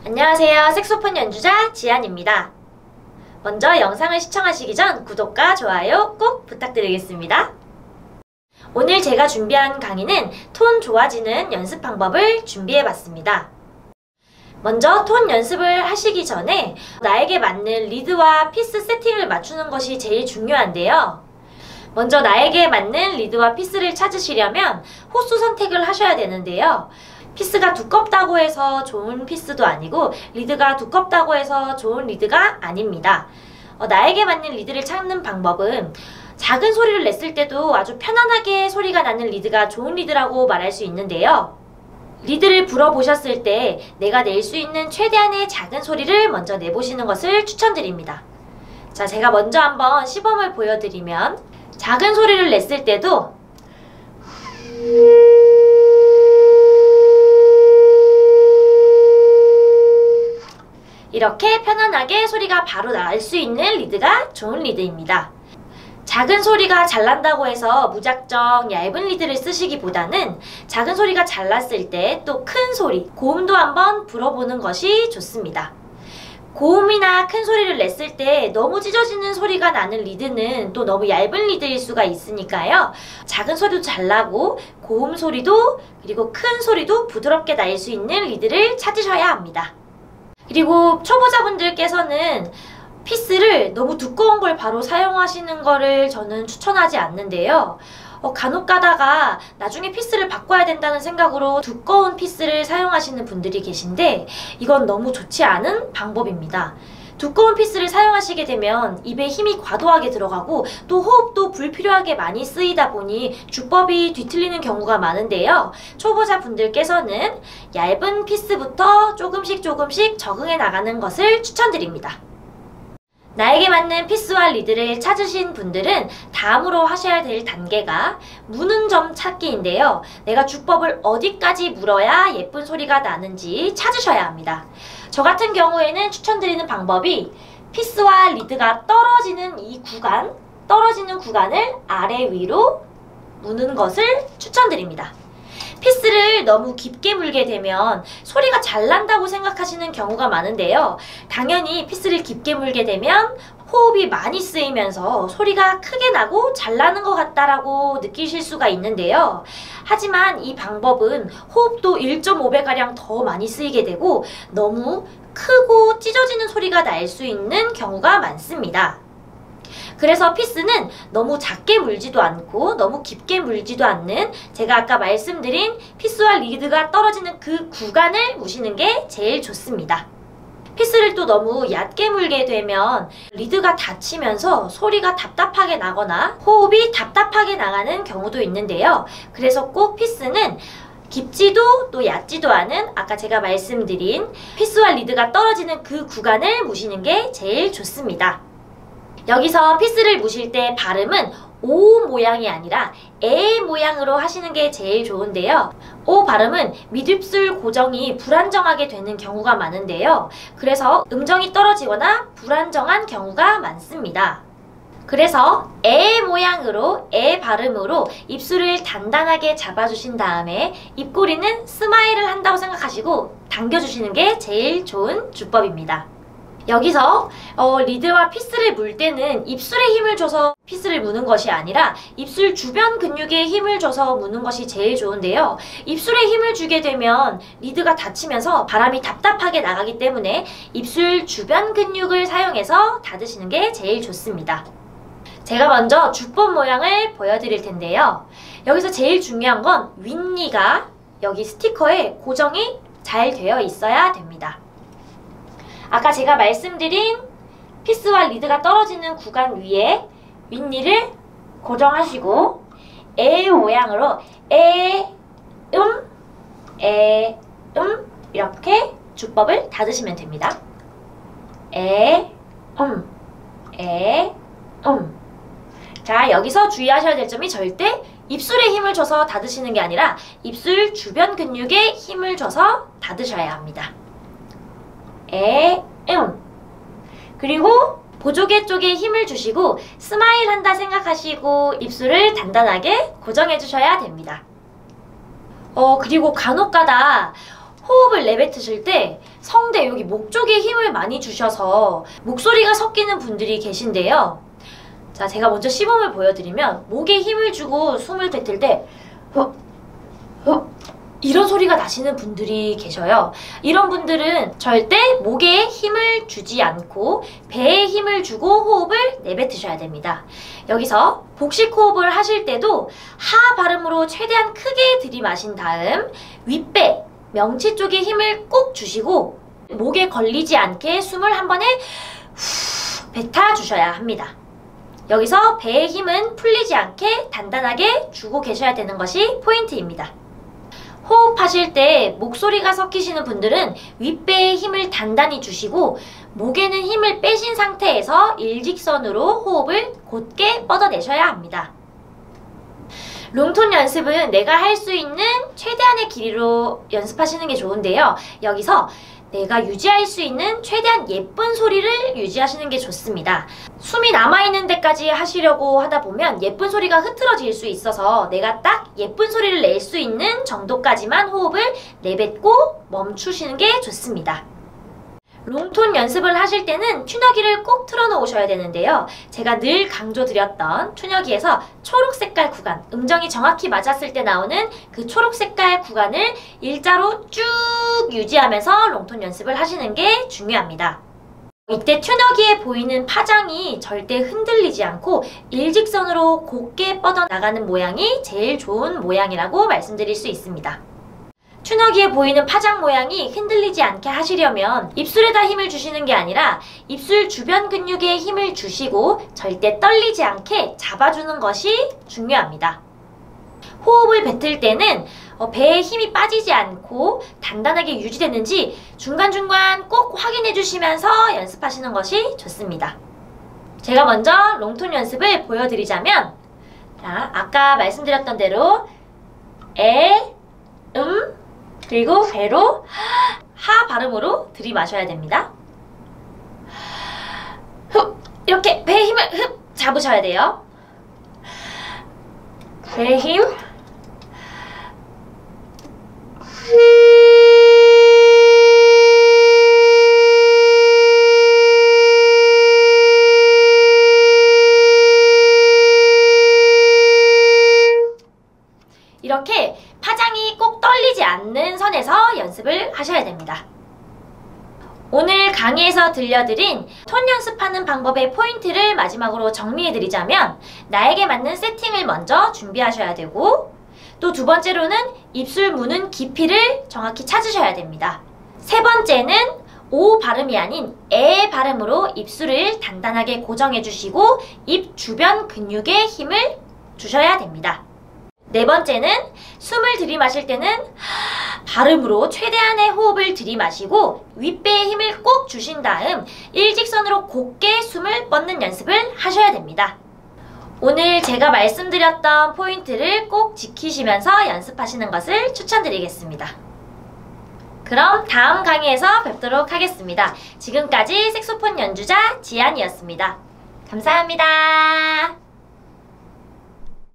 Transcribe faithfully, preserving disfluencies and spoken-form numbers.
안녕하세요. 색소폰 연주자 지안입니다. 먼저 영상을 시청하시기 전 구독과 좋아요 꼭 부탁드리겠습니다. 오늘 제가 준비한 강의는 톤 좋아지는 연습 방법을 준비해봤습니다. 먼저 톤 연습을 하시기 전에 나에게 맞는 리드와 피스 세팅을 맞추는 것이 제일 중요한데요. 먼저 나에게 맞는 리드와 피스를 찾으시려면 호수 선택을 하셔야 되는데요. 피스가 두껍다고 해서 좋은 피스도 아니고 리드가 두껍다고 해서 좋은 리드가 아닙니다. 어, 나에게 맞는 리드를 찾는 방법은 작은 소리를 냈을 때도 아주 편안하게 소리가 나는 리드가 좋은 리드라고 말할 수 있는데요. 리드를 불어보셨을 때 내가 낼 수 있는 최대한의 작은 소리를 먼저 내보시는 것을 추천드립니다. 자, 제가 먼저 한번 시범을 보여드리면 작은 소리를 냈을 때도 이렇게 편안하게 소리가 바로 날 수 있는 리드가 좋은 리드입니다. 작은 소리가 잘 난다고 해서 무작정 얇은 리드를 쓰시기보다는 작은 소리가 잘 났을 때 또 큰 소리, 고음도 한번 불어보는 것이 좋습니다. 고음이나 큰 소리를 냈을 때 너무 찢어지는 소리가 나는 리드는 또 너무 얇은 리드일 수가 있으니까요. 작은 소리도 잘 나고 고음 소리도 그리고 큰 소리도 부드럽게 날 수 있는 리드를 찾으셔야 합니다. 그리고 초보자분들께서는 피스를 너무 두꺼운 걸 바로 사용하시는 거를 저는 추천하지 않는데요. 어, 간혹 가다가 나중에 피스를 바꿔야 된다는 생각으로 두꺼운 피스를 사용하시는 분들이 계신데 이건 너무 좋지 않은 방법입니다. 두꺼운 피스를 사용하시게 되면 입에 힘이 과도하게 들어가고 또 호흡도 불필요하게 많이 쓰이다 보니 주법이 뒤틀리는 경우가 많은데요. 초보자 분들께서는 얇은 피스부터 조금씩 조금씩 적응해 나가는 것을 추천드립니다. 나에게 맞는 피스와 리드를 찾으신 분들은 다음으로 하셔야 될 단계가 무는 점 찾기인데요. 내가 주법을 어디까지 물어야 예쁜 소리가 나는지 찾으셔야 합니다. 저 같은 경우에는 추천드리는 방법이 피스와 리드가 떨어지는 이 구간, 떨어지는 구간을 아래 위로 무는 것을 추천드립니다. 피스를 너무 깊게 물게 되면 소리가 잘 난다고 생각하시는 경우가 많은데요. 당연히 피스를 깊게 물게 되면 호흡이 많이 쓰이면서 소리가 크게 나고 잘 나는 것 같다라고 느끼실 수가 있는데요. 하지만 이 방법은 호흡도 일 점 오 배가량 더 많이 쓰이게 되고 너무 크고 찢어지는 소리가 날 수 있는 경우가 많습니다. 그래서 피스는 너무 작게 물지도 않고 너무 깊게 물지도 않는 제가 아까 말씀드린 피스와 리드가 떨어지는 그 구간을 무시는 게 제일 좋습니다. 피스를 또 너무 얕게 물게 되면 리드가 닫히면서 소리가 답답하게 나거나 호흡이 답답하게 나가는 경우도 있는데요. 그래서 꼭 피스는 깊지도 또 얕지도 않은 아까 제가 말씀드린 피스와 리드가 떨어지는 그 구간을 무시는 게 제일 좋습니다. 여기서 피스를 무실 때 발음은 오 모양이 아니라 에 모양으로 하시는 게 제일 좋은데요. 오 발음은 밑입술 고정이 불안정하게 되는 경우가 많은데요. 그래서 음정이 떨어지거나 불안정한 경우가 많습니다. 그래서 에 모양으로 에 발음으로 입술을 단단하게 잡아주신 다음에 입꼬리는 스마일을 한다고 생각하시고 당겨주시는 게 제일 좋은 주법입니다. 여기서 어, 리드와 피스를 물 때는 입술에 힘을 줘서 피스를 무는 것이 아니라 입술 주변 근육에 힘을 줘서 무는 것이 제일 좋은데요. 입술에 힘을 주게 되면 리드가 닫히면서 바람이 답답하게 나가기 때문에 입술 주변 근육을 사용해서 닫으시는 게 제일 좋습니다. 제가 먼저 주법 모양을 보여드릴 텐데요. 여기서 제일 중요한 건 윗니가 여기 스티커에 고정이 잘 되어 있어야 됩니다. 아까 제가 말씀드린 피스와 리드가 떨어지는 구간 위에 윗니를 고정하시고 에 모양으로 에, 음, 에, 음 이렇게 주법을 닫으시면 됩니다. 에, 음, 에, 음. 자, 여기서 주의하셔야 될 점이 절대 입술에 힘을 줘서 닫으시는 게 아니라 입술 주변 근육에 힘을 줘서 닫으셔야 합니다. 에, 음. 그리고 보조개 쪽에 힘을 주시고 스마일 한다 생각하시고 입술을 단단하게 고정해 주셔야 됩니다. 어, 그리고 간혹가다 호흡을 내뱉으실 때 성대 여기 목 쪽에 힘을 많이 주셔서 목소리가 섞이는 분들이 계신데요. 자, 제가 먼저 시범을 보여드리면 목에 힘을 주고 숨을 뱉을 때 어, 어, 이런 소리가 나시는 분들이 계셔요. 이런 분들은 절대 목에 힘을 주지 않고 배에 힘을 주고 호흡을 내뱉으셔야 됩니다. 여기서 복식 호흡을 하실 때도 하 발음으로 최대한 크게 들이마신 다음 윗배, 명치 쪽에 힘을 꼭 주시고 목에 걸리지 않게 숨을 한 번에 후 뱉어주셔야 합니다. 여기서 배의 힘은 풀리지 않게 단단하게 주고 계셔야 되는 것이 포인트입니다. 호흡하실 때 목소리가 섞이시는 분들은 윗배에 힘을 단단히 주시고 목에는 힘을 빼신 상태에서 일직선으로 호흡을 곧게 뻗어내셔야 합니다. 롱톤 연습은 내가 할 수 있는 최대한의 길이로 연습하시는 게 좋은데요. 여기서 내가 유지할 수 있는 최대한 예쁜 소리를 유지하시는 게 좋습니다. 숨이 남아있는 데까지 하시려고 하다 보면 예쁜 소리가 흐트러질 수 있어서 내가 딱 예쁜 소리를 낼 수 있는 정도까지만 호흡을 내뱉고 멈추시는 게 좋습니다. 롱톤 연습을 하실 때는 튜너기를 꼭 틀어놓으셔야 되는데요. 제가 늘 강조드렸던 튜너기에서 초록 색깔 구간, 음정이 정확히 맞았을 때 나오는 그 초록 색깔 구간을 일자로 쭉 유지하면서 롱톤 연습을 하시는 게 중요합니다. 이때 튜너기에 보이는 파장이 절대 흔들리지 않고 일직선으로 곱게 뻗어나가는 모양이 제일 좋은 모양이라고 말씀드릴 수 있습니다. 튜너기에 보이는 파장 모양이 흔들리지 않게 하시려면 입술에다 힘을 주시는 게 아니라 입술 주변 근육에 힘을 주시고 절대 떨리지 않게 잡아주는 것이 중요합니다. 호흡을 뱉을 때는 배에 힘이 빠지지 않고 단단하게 유지되는지 중간중간 꼭 확인해 주시면서 연습하시는 것이 좋습니다. 제가 먼저 롱톤 연습을 보여드리자면, 자, 아까 말씀드렸던 대로 에, 음, 그리고 배로 하 발음으로 들이마셔야 됩니다. 흡, 이렇게 배의 힘을 흡 잡으셔야 돼요. 배의 힘. 이렇게 파장이 꼭 떨리지 않는 선에서 연습을 하셔야 됩니다. 오늘 강의에서 들려드린 톤 연습하는 방법의 포인트를 마지막으로 정리해드리자면, 나에게 맞는 세팅을 먼저 준비하셔야 되고, 또 두 번째로는 입술 무는 깊이를 정확히 찾으셔야 됩니다. 세 번째는 오 발음이 아닌 에 발음으로 입술을 단단하게 고정해 주시고 입 주변 근육에 힘을 주셔야 됩니다. 네 번째는 숨을 들이마실 때는 발음으로 최대한의 호흡을 들이마시고 윗배에 힘을 꼭 주신 다음 일직선으로 곧게 숨을 뻗는 연습을 하셔야 됩니다. 오늘 제가 말씀드렸던 포인트를 꼭 지키시면서 연습하시는 것을 추천드리겠습니다. 그럼 다음 강의에서 뵙도록 하겠습니다. 지금까지 색소폰 연주자 지안이었습니다. 감사합니다.